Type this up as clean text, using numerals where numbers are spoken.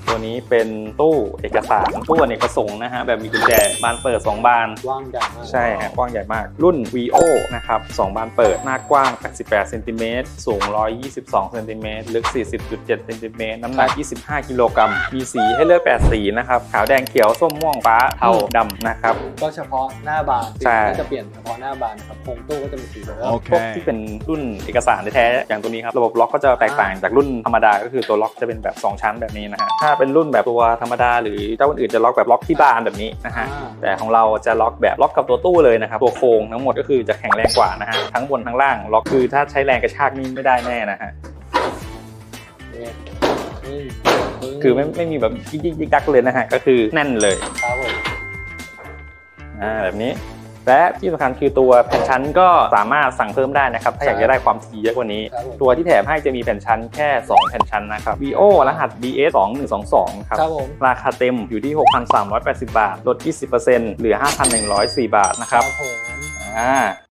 ตัวนี้เป็นตู้เอกสารตู้อเนกประสงค์นะฮะแบบมีกุญแจบานเปิด2บานกว้างใหญ่มากใช่ฮะกว้างใหญ่มากรุ่น VO นะครับ2บานเปิดหน้ากว้าง88เซนติเมตรสูง122เซนติเมตรลึก 40.7 เซนติเมตรน้ำหนัก25กิโลกรัมมีสีให้เลือก8สีนะครับขาวแดงเขียวส้มม่วงฟ้าเทาดำนะครับก็เฉพาะหน้าบานก็จะเปลี่ยนเฉพาะหน้าบานครับโครงตู้ก็จะมีสีแบบพวกที่เป็นรุ่นเอกสารแท้ๆอย่างตัวนี้ครับระบบล็อกก็จะแตกต่างจากรุ่นธรรมดาก็คือตัวล็อกจะเป็นแบบ2ชั้นแบบนี้นะฮะถ้าเป็นรุ่นแบบตัวธรรมดาหรือเจ้าอื่นจะล็อกแบบล็อกที่บานแบบนี้นะฮะแต่ของเราจะล็อกแบบล็อกกับตัวตู้เลยนะครับตัวโครงทั้งหมดก็คือจะแข็งแรงกว่านะฮะทั้งบนทั้งล่างล็อกคือถ้าใช้แรงกระชากนี่ไม่ได้แน่นะฮะคือไม่มีแบบยิกดักเลยนะฮะก็คือแน่นเลยครับผมแบบนี้และที่สำคัญคือตัวแผ่นชั้นก็สามารถสั่งเพิ่มได้นะครับถ้าอยากจะได้ความถี่เยอะกว่านี้ตัวที่แถมให้จะมีแผ่นชั้นแค่2แผ่นชั้นนะครับ VO รหัส BS2122 ครับราคาเต็มอยู่ที่ 6,380 บาทลด 20% เหลือ 5,104 บาทนะครับ